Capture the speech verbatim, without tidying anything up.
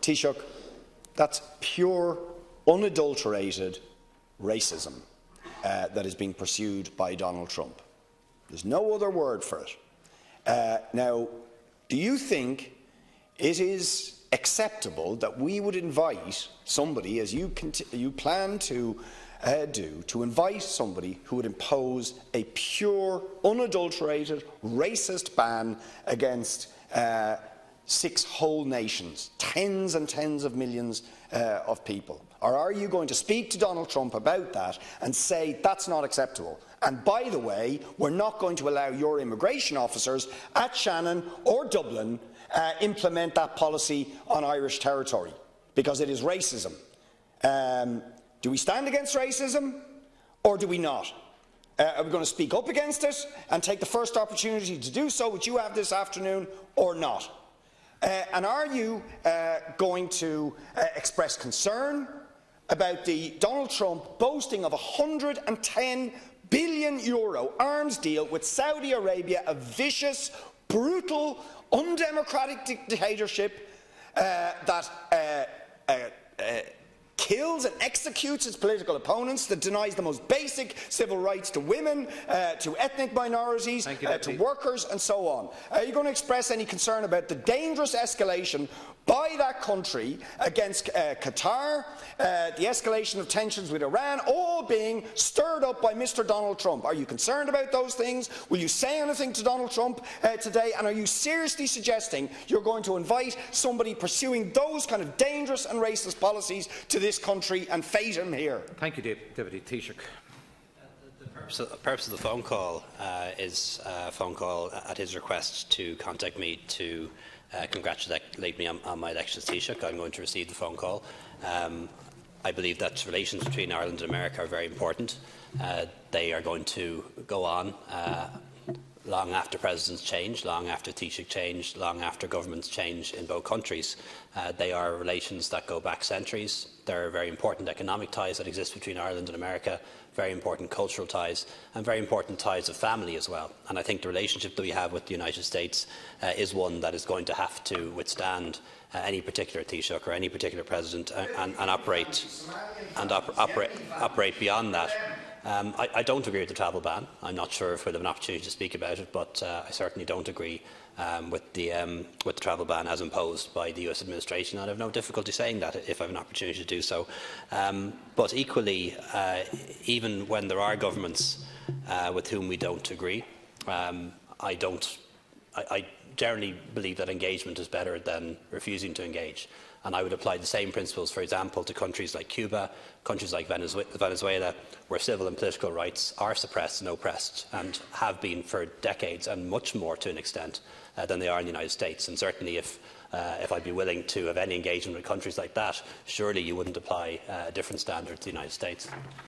Taoiseach, that's pure, unadulterated racism uh, that is being pursued by Donald Trump. There's no other word for it. Uh, now, do you think it is acceptable that we would invite somebody, as you, you plan to uh, do, to invite somebody who would impose a pure, unadulterated, racist ban against uh, six whole nations, tens and tens of millions uh, of people? Or are you going to speak to Donald Trump about that and say that's not acceptable? And by the way, we're not going to allow your immigration officers at Shannon or Dublin uh, implement that policy on Irish territory, because it is racism. Um, do we stand against racism, or do we not? Uh, are we going to speak up against it and take the first opportunity to do so, which you have this afternoon, or not? Uh, and are you uh, going to uh, express concern about the Donald Trump boasting of a one hundred and ten billion euro arms deal with Saudi Arabia, a vicious, brutal, undemocratic dictatorship uh, that uh, uh, uh, kills and executes its political opponents, that denies the most basic civil rights to women, uh, to ethnic minorities, you, uh, to workers and so on? Are you going to express any concern about the dangerous escalation by that country against uh, Qatar, uh, the escalation of tensions with Iran, all being stirred up by Mister Donald Trump? Are you concerned about those things? Will you say anything to Donald Trump uh, today? And are you seriously suggesting you're going to invite somebody pursuing those kind of dangerous and racist policies to this country and fate him here? Thank you, Deputy Taoiseach. So the purpose of the phone call uh, is a phone call at his request to contact me to uh, congratulate me on, on my election as Taoiseach. I'm going to receive the phone call. Um, I believe that relations between Ireland and America are very important. Uh, they are going to go on uh, long after presidents change, long after Taoiseach change, long after governments change in both countries. Uh, they are relations that go back centuries. There are very important economic ties that exist between Ireland and America, very important cultural ties, and very important ties of family as well. And I think the relationship that we have with the United States uh, is one that is going to have to withstand uh, any particular Taoiseach or any particular president uh, and, and operate and op operate, operate beyond that. Um, I, I don't agree with the travel ban. I'm not sure if we'll have an opportunity to speak about it, but uh, I certainly don't agree um, with, the, um, with the travel ban as imposed by the U S administration, and I have no difficulty saying that if I have an opportunity to do so. Um, but equally, uh, even when there are governments uh, with whom we don't agree, um, I, don't, I, I generally believe that engagement is better than refusing to engage. And I would apply the same principles, for example, to countries like Cuba, countries like Venezuela, where civil and political rights are suppressed and oppressed, and have been for decades, and much more to an extent uh, than they are in the United States. And certainly if, uh, if I'd be willing to have any engagement with countries like that, surely you wouldn't apply uh, a different standard to the United States.